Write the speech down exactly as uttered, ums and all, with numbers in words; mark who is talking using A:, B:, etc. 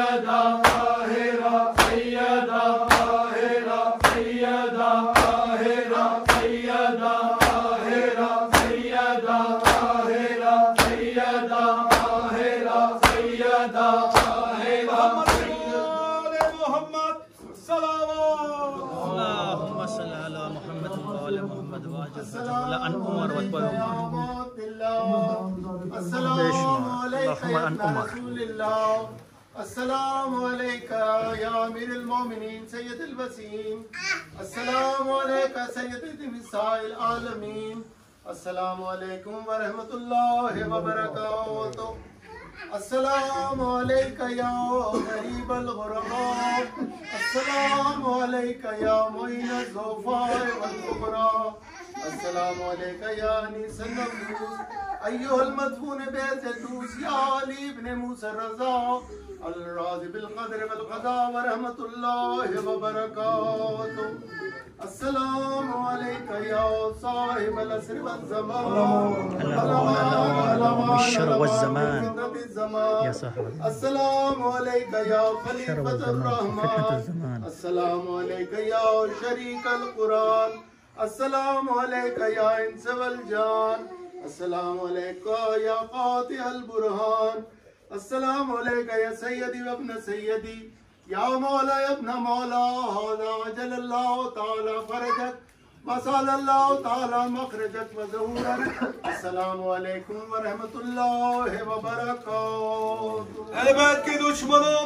A: सैयदा ताहिरा सैयदा ताहिरा सैयदा ताहिरा सैयदा ताहिरा सैयदा ताहिरा सैयदा ताहिरा सैयदा ताहिरा मोहम्मद सल्लल्लाहु
B: अल्लाहुम्मा सल्ली अला मुहम्मद व अला मुहम्मद व अजल अन उमर व
A: अस्सलामु अलैका या रसूलल्लाह अस्सलामु अलैका या अमीरुल मोमिनीन सय्यदुल वसीम अस्सलामु अलैका सय्यदी निसाइल आलमीन अस्सलामु अलैकुम व रहमतुल्लाहि व बरकातुहू अस्सलामु अलैका या गरीबल गुरबा अस्सलामु अलैका या मुइनल ज़ुफ़ार वल कुबरा अस्सलामु अलैका या अनीसन नफूस अय्युहल मदफून बेजदूस या अली इब्न मूसा रज़ा अल राज़ी बिल क़द्र वल क़ज़ा व रहमतुल्लाहि व बरकातुहू अस्सलामु अलैका या साहिबल असर वल ज़मान अस्सलामु अलैका या खलीफतुर रहमान अस्सलामु अलैका या शरीकल कुरान अस्सलामु अलैका या इंस वल जान अस्सलामु अलैका या क़ातिअल बुरहान अस्सलामु अलैका या सय्यदी व इब्न सय्यदी या मौला इब्न मौला हाज़ा अजलल्लाहु तआला फरजक वसल्लल्लाहु तआला मखरजक व ज़हूरक अस्सलामु अलैकुम व रहमतुल्लाहि व बरकातुहू।
C: अहले बैत के दुश्मनों